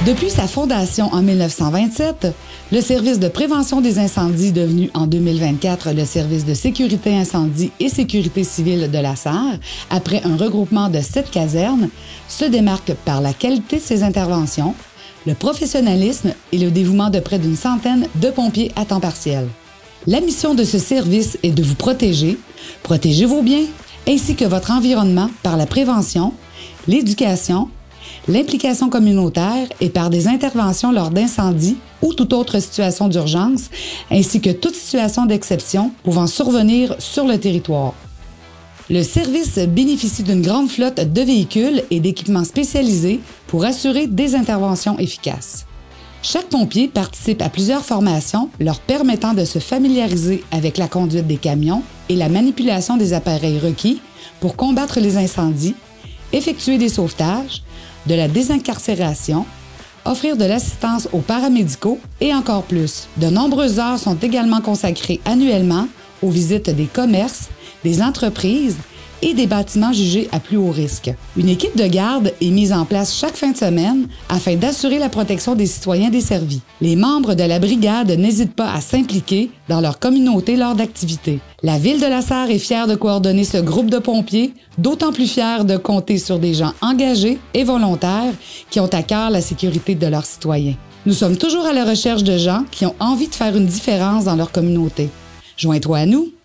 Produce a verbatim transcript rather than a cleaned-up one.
Depuis sa fondation en mille neuf cent vingt-sept, le service de prévention des incendies, devenu en deux mille vingt-quatre le service de sécurité incendie et sécurité civile de la Sarre, après un regroupement de sept casernes, se démarque par la qualité de ses interventions, le professionnalisme et le dévouement de près d'une centaine de pompiers à temps partiel. La mission de ce service est de vous protéger, protéger vos biens, ainsi que votre environnement par la prévention, l'éducation, l'implication communautaire et par des interventions lors d'incendies ou toute autre situation d'urgence, ainsi que toute situation d'exception pouvant survenir sur le territoire. Le service bénéficie d'une grande flotte de véhicules et d'équipements spécialisés pour assurer des interventions efficaces. Chaque pompier participe à plusieurs formations leur permettant de se familiariser avec la conduite des camions et la manipulation des appareils requis pour combattre les incendies, effectuer des sauvetages, de la désincarcération, offrir de l'assistance aux paramédicaux et encore plus. De nombreuses heures sont également consacrées annuellement aux visites des commerces, des entreprises et des bâtiments jugés à plus haut risque. Une équipe de garde est mise en place chaque fin de semaine afin d'assurer la protection des citoyens desservis. Les membres de la brigade n'hésitent pas à s'impliquer dans leur communauté lors d'activités. La Ville de la Sarre est fière de coordonner ce groupe de pompiers, d'autant plus fière de compter sur des gens engagés et volontaires qui ont à cœur la sécurité de leurs citoyens. Nous sommes toujours à la recherche de gens qui ont envie de faire une différence dans leur communauté. Joins-toi à nous!